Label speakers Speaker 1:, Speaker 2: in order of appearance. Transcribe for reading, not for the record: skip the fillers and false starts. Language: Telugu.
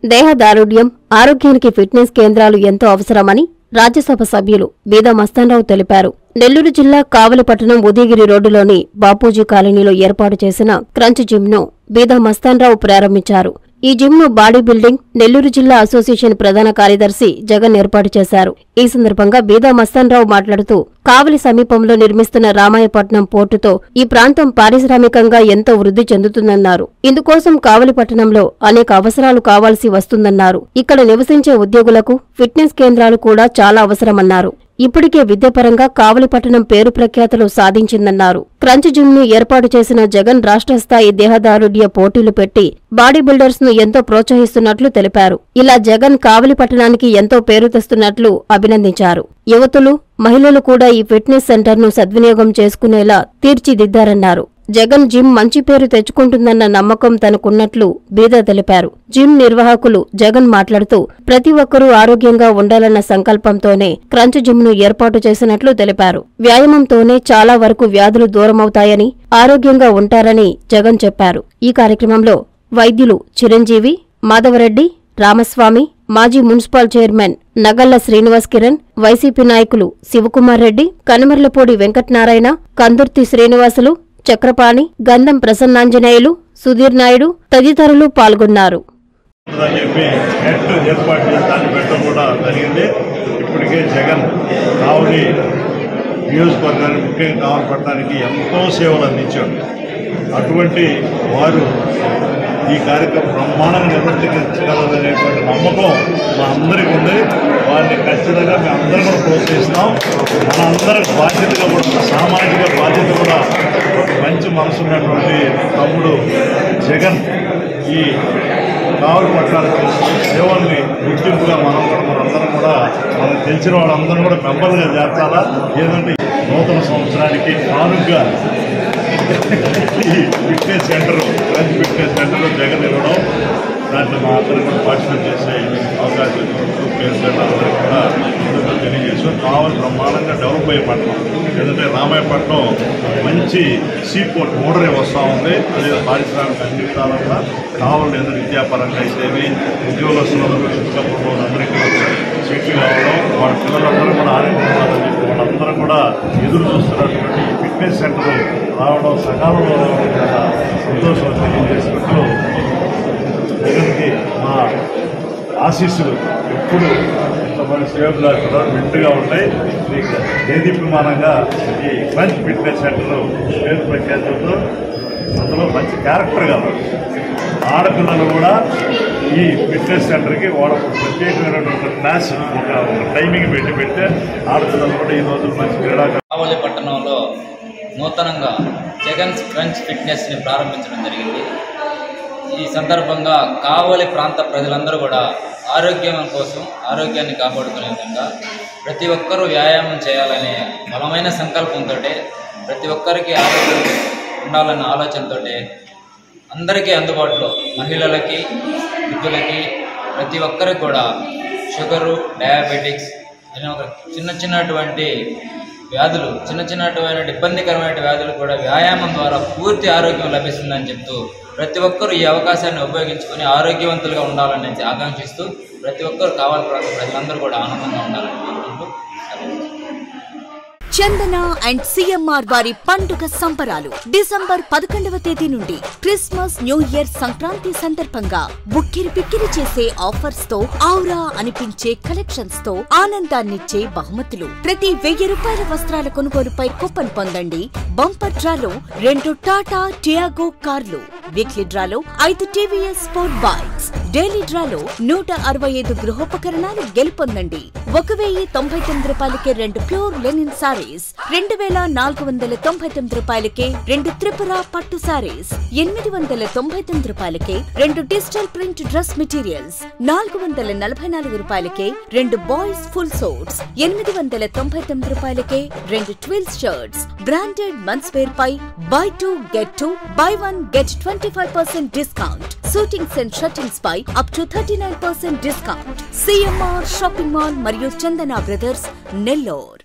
Speaker 1: దేహదారుఢ్యం, ఆరోగ్యానికి ఫిట్నెస్ కేంద్రాలు ఎంతో అవసరమని రాజ్యసభ సభ్యులు బీదా మస్తాన్రావు తెలిపారు. నెల్లూరు జిల్లా కావలిపట్టణం ఉదయగిరి రోడ్డులోని బాపూజీ కాలనీలో ఏర్పాటు చేసిన క్రంచ్ జిమ్ను బీదా మస్తాన్రావు ప్రారంభించారు. ఈ జిమ్ను బాడీ బిల్డింగ్ నెల్లూరు జిల్లా అసోసియేషన్ ప్రధాన కార్యదర్శి జగన్ ఏర్పాటు చేశారు. ఈ సందర్భంగా బీదా మస్తాన్రావు మాట్లాడుతూ కావలి సమీపంలో నిర్మిస్తున్న రామాయపట్నం పోర్టుతో ఈ ప్రాంతం పారిశ్రామికంగా ఎంతో వృద్ధి చెందుతుందన్నారు. ఇందుకోసం కావలి పట్టణంలో అనేక అవసరాలు కావాల్సి వస్తుందన్నారు. ఇక్కడ నివసించే ఉద్యోగులకు ఫిట్నెస్ కేంద్రాలు కూడా చాలా అవసరమన్నారు. ఇప్పటికే విద్యాపరంగా కావలిపట్టణం పేరు ప్రఖ్యాతులు సాధించిందన్నారు. క్రంచ్ జిమ్ ను ఏర్పాటు చేసిన జగన్ రాష్ట్ర స్థాయి దేహదారుఢ్య పోటీలు పెట్టి బాడీ బిల్డర్స్ ను ఎంతో ప్రోత్సహిస్తున్నట్లు తెలిపారు. ఇలా జగన్ కావలిపట్టణానికి ఎంతో పేరు తెస్తున్నట్లు అభినందించారు. యువతులు, మహిళలు కూడా ఈ ఫిట్నెస్ సెంటర్ ను సద్వినియోగం చేసుకునేలా తీర్చిదిద్దారన్నారు. జగన్ జిమ్ మంచి పేరు తెచ్చుకుంటుందన్న నమ్మకం తనకున్నట్లు బీదా తెలిపారు. జిమ్ నిర్వాహకులు జగన్ మాట్లాడుతూ ప్రతి ఒక్కరూ ఆరోగ్యంగా ఉండాలన్న సంకల్పంతోనే క్రంచ్ జిమ్ ను ఏర్పాటు చేసినట్లు తెలిపారు. వ్యాయామంతోనే చాలా వరకు వ్యాధులు దూరమవుతాయని, ఆరోగ్యంగా ఉంటారని జగన్ చెప్పారు. ఈ కార్యక్రమంలో వైద్యులు చిరంజీవి, మాధవరెడ్డి, రామస్వామి, మాజీ మున్సిపల్ చైర్మన్ నగళ్ల శ్రీనివాస్ కిరణ్, వైసీపీ నాయకులు శివకుమార్ రెడ్డి, కనుమర్లపూడి వెంకటనారాయణ, కందుర్తి శ్రీనివాసులు, చక్రపాణి, గంధం ప్రసన్నాంజనేయులు, సుధీర్ నాయుడు తదితరులు పాల్గొన్నారు.
Speaker 2: ఇప్పటికే జగన్ కావలి నియోజకవర్గానికి, ముఖ్యంగా కావలిపట్టణానికి ఎంతో సేవలు అందించాడు. అటువంటి వారు ఈ కార్యక్రమం బ్రహ్మాండంగా నిర్వర్తించగలదనేటువంటి నమ్మకం మా అందరికీ ఉంది. వారిని ఖచ్చితంగా మేము అందరం కూడా ప్రోత్సహిస్తాం. మన అందరి బాధ్యతగా కూడా, సామాజిక బాధ్యత కూడా మంచి మనసు ఉన్నటువంటి తమ్ముడు జగన్ ఈ కావలిపట్టణానికి సేవల్ని గుర్తింపుగా మనందరం కూడా మనకు తెలిసిన వాళ్ళందరూ కూడా మెంబర్లుగా చేర్చాలా. ఏదంటే నూతన సంవత్సరానికి కానుకగా ఈ fitness centre, crunch fitness centre Jagan ఇవ్వడం, దాంట్లో మా అందరికీ కూడా పార్టిసిపేట్ చేసే అవకాశం ఇచ్చినప్పుడు పేరు అందరికీ కూడా తెలియజేసాం. కావలి బ్రహ్మాండంగా డెవలప్ అయ్యే పట్టణం. ఎందుకంటే రామాయపట్నం మంచి సీపోర్ట్ ఓడరే వస్తూ ఉంది. అదే పారిశ్రామిక అన్ని విధాలుగా కావాలి. ఏదో విద్యాపరంగా అయితేవి, ఉద్యోగస్తులందరూ చుట్టుపక్కల అందరికీ సీట్లు కావడం, వాళ్ళ పిల్లలందరూ కూడా ఆరోగ్యంగా ఉండాలని చెప్పి వాళ్ళందరూ కూడా ఎదురు చూస్తున్నటువంటి ఫిట్నెస్ సెంటర్ రావడం, సకాలంలో రావడం చాలా సంతోషం తెలియజేసినట్టు జగన్కి మా ఆశీస్సులు ఎప్పుడు ఇంతమంది సేవలు మెండుగా ఉంటాయి. దేదీప్యమానంగా ఈ క్రంచ్ ఫిట్నెస్ సెంటర్ పేరు ప్రఖ్యాతులతో అందులో మంచి క్యారెక్టర్ కావాలి. ఆడపిల్లలు కూడా ఈ ఫిట్నెస్ సెంటర్కి వాళ్ళకు ప్రత్యేకమైనటువంటి క్లాస్, ఒక టైమింగ్ పెడితే ఆడపిల్లలు కూడా ఈ రోజు మంచి క్రీడాకారులు.
Speaker 3: కావలి పట్టణంలో నూతనంగా జగన్ క్రంచ్ ఫిట్నెస్ని ప్రారంభించడం జరిగింది. ఈ సందర్భంగా కావలి ప్రాంత ప్రజలందరూ కూడా ఆరోగ్యం కోసం, ఆరోగ్యాన్ని కాపాడుకునే విధంగా ప్రతి ఒక్కరూ వ్యాయామం చేయాలనే బలమైన సంకల్పంతో, ప్రతి ఒక్కరికి ఆరోగ్యం ఉండాలన్న ఆలోచనతో అందరికీ అందుబాటులో మహిళలకి, వృద్ధులకి, ప్రతి ఒక్కరికి కూడా షుగరు, డయాబెటిక్స్ అనే ఒక చిన్నటువంటి వ్యాధులు, చిన్నటువంటి ఇబ్బందికరమైన వ్యాధులు కూడా వ్యాయామం ద్వారా పూర్తి ఆరోగ్యం లభిస్తుందని చెప్తూ ప్రతి ఒక్కరూ ఈ అవకాశాన్ని ఉపయోగించుకొని ఆరోగ్యవంతులుగా ఉండాలని ఆకాంక్షిస్తూ ప్రతి ఒక్కరు కావాలి ప్రజలందరూ కూడా ఆనందంగా ఉండాలని కోరుకుంటూ
Speaker 4: చందన అండ్ సిఎంఆర్ వారి పండుగ సంబరాలు డిసెంబర్ 11వ తేదీ నుండి క్రిస్మస్, న్యూ ఇయర్, సంక్రాంతి సందర్భంగా బుక్కిరి పిక్కిరి చేసే ఆఫర్స్ తో, ఔరా అనిపించే కలెక్షన్స్ తో ఆనందాన్నిచ్చే బహుమతులు. ప్రతి 1000 రూపాయల వస్త్రాల కొనుగోలుపై కూపన్ పొందండి. బంపర్ డ్రాలో 2 టాటా టియాగో కార్లు, వీక్లీ డ్రాలో 5 టీవీఎస్ స్పోర్ట్ బైక్స్, డైలీ డ్రాలో 165 గృహోపకరణాలు గెలుపొందండి. 1099 రూపాయలకే 2 ప్యూర్ లెనిన్ సారీస్, 2499 రూపాయలకే 2 త్రిపుర పట్టు సారీస్, 899 రూపాయలకే 2 డిజిటల్ ప్రింట్ డ్రెస్ మెటీరియల్స్, 444 రూపాయలకే 2 బాయ్స్ ఫుల్ సోట్స్, 899 రూపాయలకే 2 twills shirts. Branded men's wear పై buy 2 get 2, buy 1 get 25% discount. Suitings and shirtings పై up to 39% discount. CMR shopping mall మరియు చందన బ్రదర్స్, నెల్లూరు.